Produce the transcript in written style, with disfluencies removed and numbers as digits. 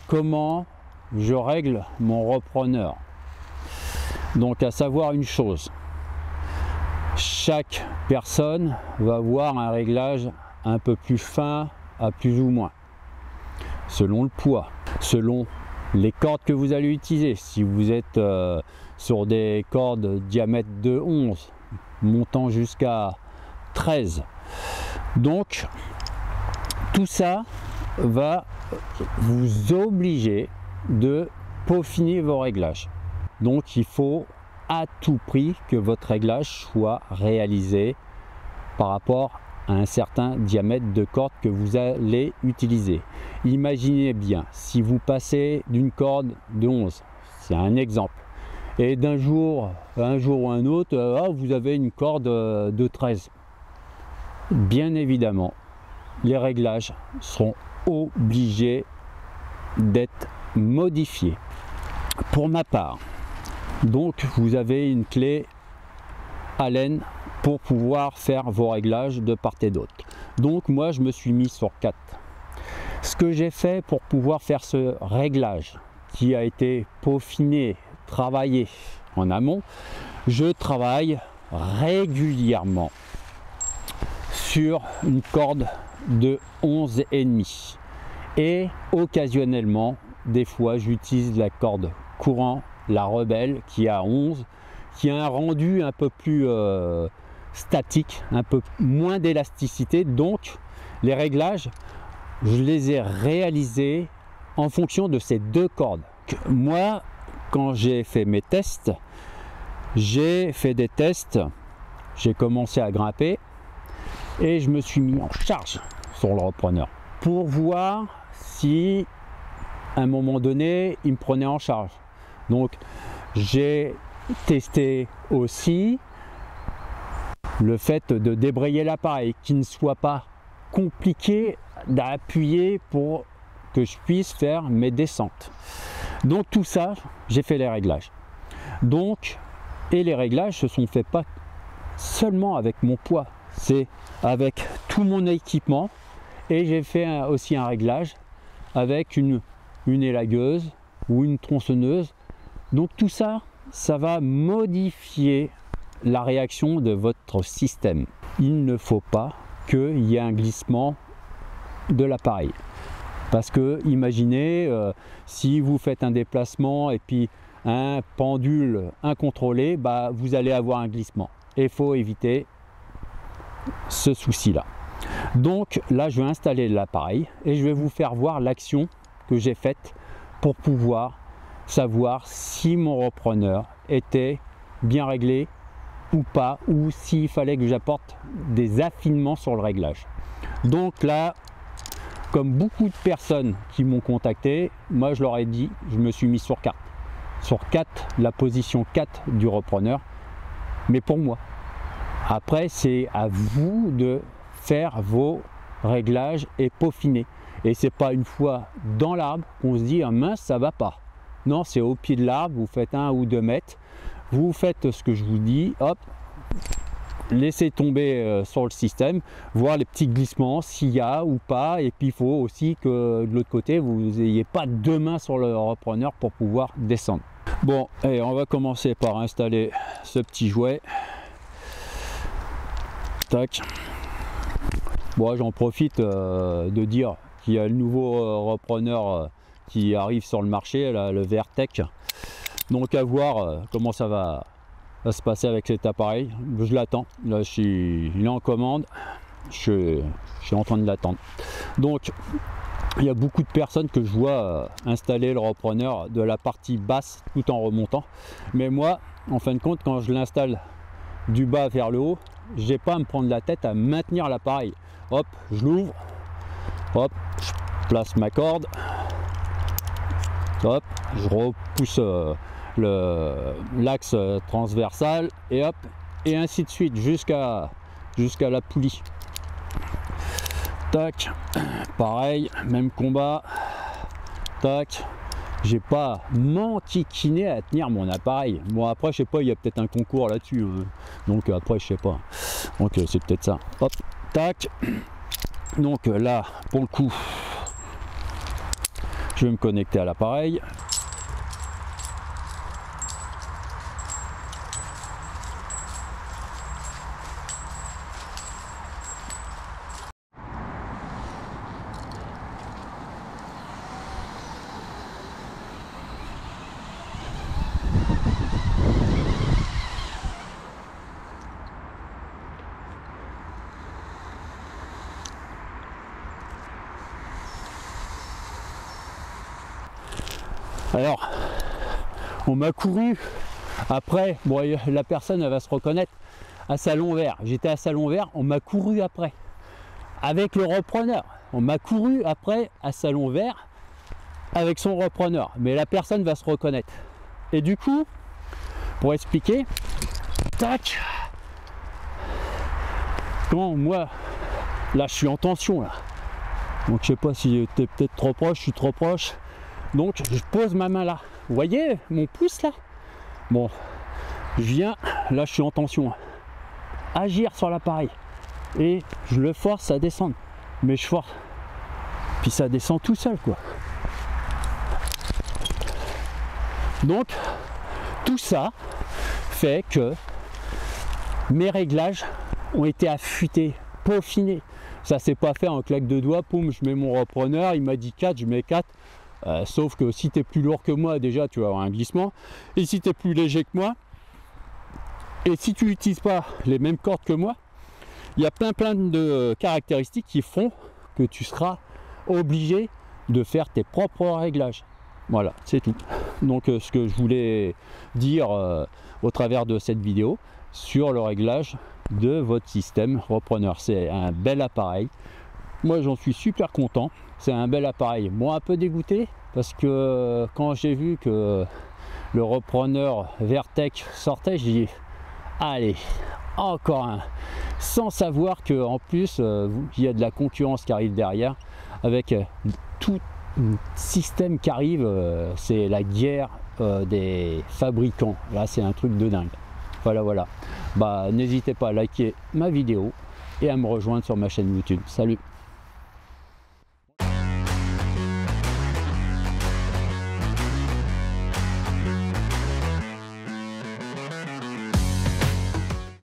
comment je règle mon repreneur. Donc à savoir une chose, chaque personne va avoir un réglage un peu plus fin à plus ou moins, selon le poids, selon les cordes que vous allez utiliser. Si vous êtes sur des cordes diamètre de 11, montant jusqu'à 13. Donc tout ça va vous obliger de peaufiner vos réglages. Donc il faut à tout prix que votre réglage soit réalisé par rapport à un certain diamètre de corde que vous allez utiliser. Imaginez bien, si vous passez d'une corde de 11, c'est un exemple, et d'un jour, un jour ou un autre, vous avez une corde de 13. Bien évidemment, les réglages seront obligés d'être modifiés. Pour ma part, donc vous avez une clé Allen pour pouvoir faire vos réglages de part et d'autre. Donc moi je me suis mis sur 4. Ce que j'ai fait pour pouvoir faire ce réglage qui a été peaufiné, travaillé en amont, je travaille régulièrement sur une corde de 11,5 et occasionnellement des fois j'utilise la corde courant, la Rebelle qui a 11, qui a un rendu un peu plus statique, un peu moins d'élasticité. Donc les réglages, je les ai réalisés en fonction de ces deux cordes. Moi, quand j'ai fait mes tests, j'ai fait des tests, j'ai commencé à grimper et je me suis mis en charge sur le repreneur pour voir si à un moment donné il me prenait en charge. Donc j'ai testé aussi le fait de débrayer l'appareil, qui ne soit pas compliqué d'appuyer pour que je puisse faire mes descentes. Donc tout ça, j'ai fait les réglages. Donc, et les réglages se sont faits pas seulement avec mon poids, c'est avec tout mon équipement. Et j'ai fait aussi un réglage avec une élagueuse ou une tronçonneuse. Donc tout ça, ça va modifier la réaction de votre système. Il ne faut pas qu'il y ait un glissement de l'appareil. Parce que imaginez, si vous faites un déplacement et puis un pendule incontrôlé, vous allez avoir un glissement. Et il faut éviter ce souci-là. Donc là, je vais installer l'appareil et je vais vous faire voir l'action que j'ai faite pour pouvoir savoir si mon repreneur était bien réglé ou pas, ou s'il fallait que j'apporte des affinements sur le réglage. Donc là, comme beaucoup de personnes qui m'ont contacté, moi je leur ai dit, je me suis mis sur 4. Sur 4, la position 4 du repreneur, mais pour moi. Après, c'est à vous de faire vos réglages et peaufiner. Et c'est pas une fois dans l'arbre qu'on se dit, ah mince, ça va pas. Non, c'est au pied de l'arbre, vous faites 1 ou 2 mètres, vous faites ce que je vous dis, hop, laissez tomber sur le système, voir les petits glissements, s'il y a ou pas, et puis il faut aussi que de l'autre côté, vous n'ayez pas 2 mains sur le repreneur pour pouvoir descendre. Bon, et on va commencer par installer ce petit jouet. Tac. Bon, j'en profite de dire qu'il y a le nouveau repreneur qui arrive sur le marché, là, le VRTech. Donc à voir comment ça va se passer avec cet appareil. Je l'attends. Là, il est en commande. Je suis en train de l'attendre. Donc il y a beaucoup de personnes que je vois installer le repreneur de la partie basse tout en remontant. Mais moi, en fin de compte, quand je l'installe du bas vers le haut, j'ai pas à me prendre la tête à maintenir l'appareil. Hop, je l'ouvre. Hop, je place ma corde. Hop, je repousse l'axe transversal et hop, et ainsi de suite jusqu'à la poulie. Tac, pareil, même combat. Tac, j'ai pas m'enquiquiné à tenir mon appareil. Bon, après, je sais pas, il y a peut-être un concours là-dessus, donc après, je sais pas. Donc c'est peut-être ça. Hop, tac. Donc là, pour le coup, Je vais me connecter à l'appareil. Alors, on m'a couru après, bon, la personne elle va se reconnaître, à Salon Vert. J'étais à Salon Vert, on m'a couru après, avec le repreneur. On m'a couru après à Salon Vert, avec son repreneur. Mais la personne va se reconnaître. Et du coup, pour expliquer, tac, quand moi, là je suis en tension, là. Donc je sais pas si tu es peut-être trop proche, je suis trop proche. Donc je pose ma main là, vous voyez mon pouce là? Bon, je viens, là je suis en tension, agir sur l'appareil et je le force à descendre, mais je force, puis ça descend tout seul quoi. Donc tout ça fait que mes réglages ont été affûtés, peaufinés. Ça s'est pas fait en claque de doigts, poum, je mets mon repreneur, il m'a dit 4, je mets 4. Sauf que si tu es plus lourd que moi, déjà tu vas avoir un glissement. Et si tu es plus léger que moi, et si tu n'utilises pas les mêmes cordes que moi, il y a plein de caractéristiques qui font que tu seras obligé de faire tes propres réglages. Voilà, c'est tout. Donc ce que je voulais dire au travers de cette vidéo sur le réglage de votre système repreneur. C'est un bel appareil. Moi j'en suis super content. C'est un bel appareil. Moi un peu dégoûté parce que quand j'ai vu que le repreneur Vertec sortait, j'ai dit allez, encore un, sans savoir que en plus il y a de la concurrence qui arrive derrière avec tout système qui arrive, c'est la guerre des fabricants. Là c'est un truc de dingue. Voilà. Bah n'hésitez pas à liker ma vidéo et à me rejoindre sur ma chaîne YouTube. Salut.